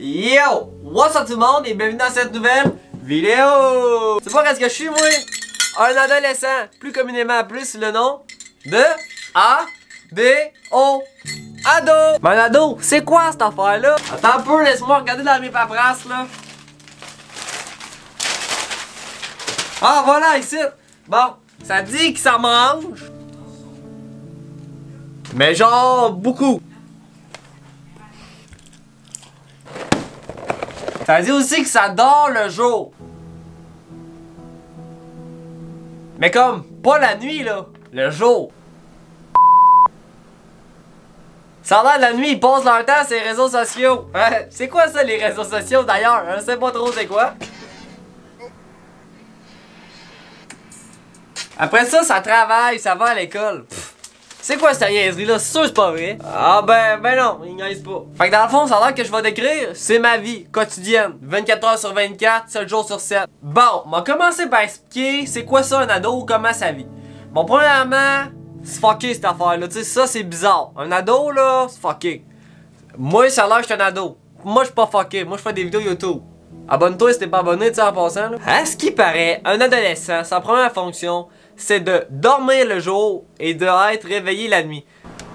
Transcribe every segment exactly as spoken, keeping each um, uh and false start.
Yo! What's up tout le monde et bienvenue dans cette nouvelle vidéo! C'est pas qu'est-ce que je suis moi? Un adolescent, plus communément appelé sous le nom de A D O. Ado! Mais un ado, c'est quoi cette affaire-là? Attends un peu, laisse-moi regarder dans mes paperasses là. Ah voilà, ici! Bon, ça dit que ça mange. Mais genre, beaucoup. Ça dit aussi que ça dort le jour. Mais comme, pas la nuit là, le jour. Ça a l'air de la nuit, ils passent leur temps sur les réseaux sociaux. Hein? C'est quoi ça les réseaux sociaux d'ailleurs? Je sais pas trop c'est quoi. Après ça, ça travaille, ça va à l'école. C'est quoi cette niaiserie là? C'est sûr c'est pas vrai. Ah ben, ben non, il niaise pas. Fait que dans le fond, ça a l'air que je vais décrire, c'est ma vie quotidienne. vingt-quatre heures sur vingt-quatre, sept jours sur sept. Bon, on va commencer par expliquer c'est quoi ça un ado ou comment ça vit. Bon, premièrement, c'est fucké cette affaire là, tu sais, ça c'est bizarre. Un ado là, c'est fucké. Moi, ça a l'air que je suis un ado. Moi, je suis pas fucké, moi je fais des vidéos YouTube. Abonne-toi si t'es pas abonné, tu sais, en passant là. À ce qui paraît, un adolescent, sa première fonction, c'est de dormir le jour et de être réveillé la nuit.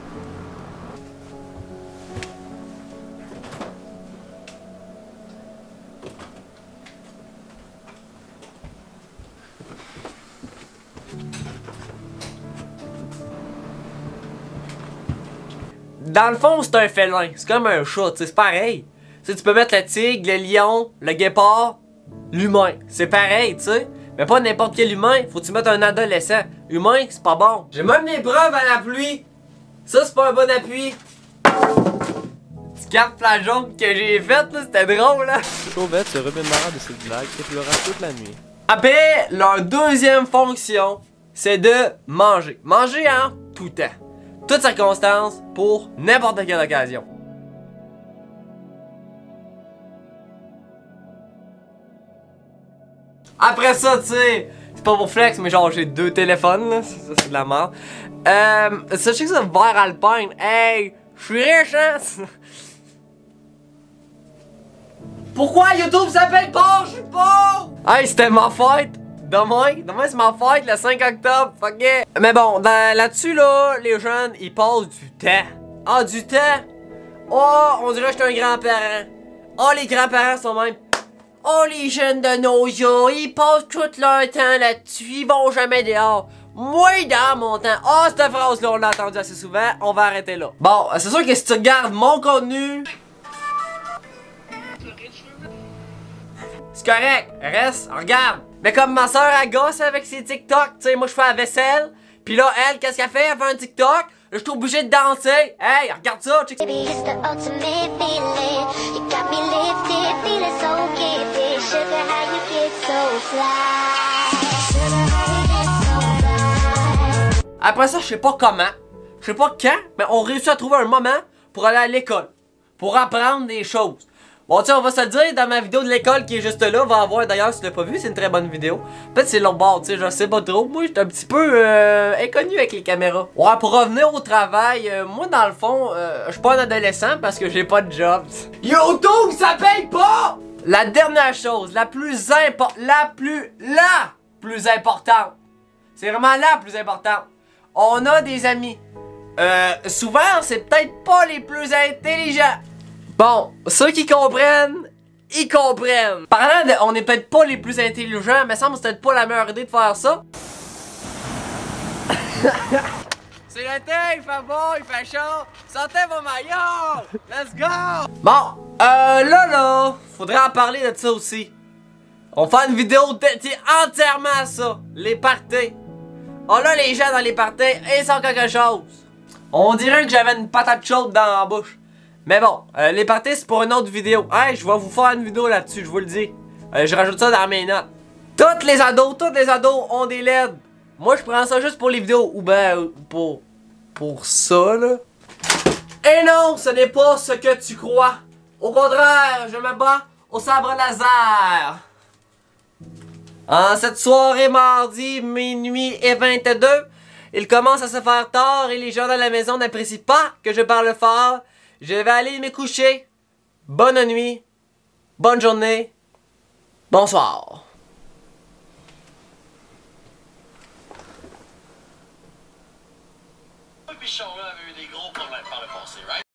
Dans le fond, c'est un félin. C'est comme un chat, c'est pareil. Tu sais, tu peux mettre le tigre, le lion, le guépard, l'humain. C'est pareil, tu sais. Mais pas n'importe quel humain, faut que tu mettes un adolescent. Humain, c'est pas bon. J'ai même des preuves à la pluie. Ça, c'est pas un bon appui. Tu captes la joke que j'ai faite, là, c'était drôle, là. Sauvette se remet marre de cette blague et pleura toute la nuit. Après, leur deuxième fonction, c'est de manger. Manger en tout temps. Toute circonstance, pour n'importe quelle occasion. Après ça, tu sais, c'est pas pour flex, mais genre j'ai deux téléphones, là, ça c'est de la merde. Euh, sachez que ça, vert alpine, hey, je suis riche, hein? Pourquoi YouTube s'appelle pas? Je suis pauvre! Hey, c'était ma fête! Demain, demain c'est ma fête, le cinq octobre, fuck yeah! Mais bon, là-dessus, là, les jeunes, ils passent du temps. Ah, du temps? Oh, on dirait que je suis un grand-parent. Oh, les grands-parents sont même... Oh, les jeunes de nos jours, ils passent tout leur temps là-dessus, ils vont jamais dehors. Moi, dans mon temps, oh, cette phrase-là, on l'a entendue assez souvent, on va arrêter là. Bon, c'est sûr que si tu regardes mon contenu... C'est correct, reste, regarde. Mais comme ma soeur elle gosse avec ses TikTok, tu sais, moi je fais la vaisselle, pis là, elle, qu'est-ce qu'elle fait? Elle fait un TikTok, là, je suis obligé de danser. Hey, regarde ça, check. Après ça, je sais pas comment, je sais pas quand, mais on réussit à trouver un moment pour aller à l'école, pour apprendre des choses. Bon, tiens, on va se le dire, dans ma vidéo de l'école qui est juste là, va avoir d'ailleurs, si tu l'as pas vu, c'est une très bonne vidéo. Peut-être c'est l'autre bord, tu sais, je sais pas trop. Moi, j'étais un petit peu euh, inconnu avec les caméras. Ouais, pour revenir au travail, euh, moi, dans le fond, euh, je suis pas un adolescent parce que j'ai pas de job. YouTube, ça paye pas! La dernière chose, la plus importante, la plus, la plus importante, c'est vraiment la plus importante. On a des amis. Euh, souvent, c'est peut-être pas les plus intelligents. Bon, ceux qui comprennent, ils comprennent. Parlant de, on est peut-être pas les plus intelligents, mais ça me semble que c'est peut-être pas la meilleure idée de faire ça. C'est l'été, il fait beau, il fait chaud. Sortez vos maillots! Let's go! Bon, euh, là, là, faudrait en parler de ça aussi. On va faire une vidéo dédiée entièrement à ça, les parties. Oh là, les gens dans les parties, ils sont quelque chose. On dirait que j'avais une patate chaude dans la bouche. Mais bon, euh, les parties c'est pour une autre vidéo. Hey, je vais vous faire une vidéo là-dessus, je vous le dis. Euh, je rajoute ça dans mes notes. Toutes les ados, toutes les ados ont des L E D. Moi, je prends ça juste pour les vidéos. Ou ben, euh, pour... Pour ça, là. Et non, ce n'est pas ce que tu crois. Au contraire, je me bats au sabre laser. En cette soirée mardi, minuit et vingt-deux, il commence à se faire tard et les gens dans la maison n'apprécient pas que je parle fort. Je vais aller me coucher. Bonne nuit bonne journée, bonsoir. Pichon là avait eu des gros problèmes par le passé, right?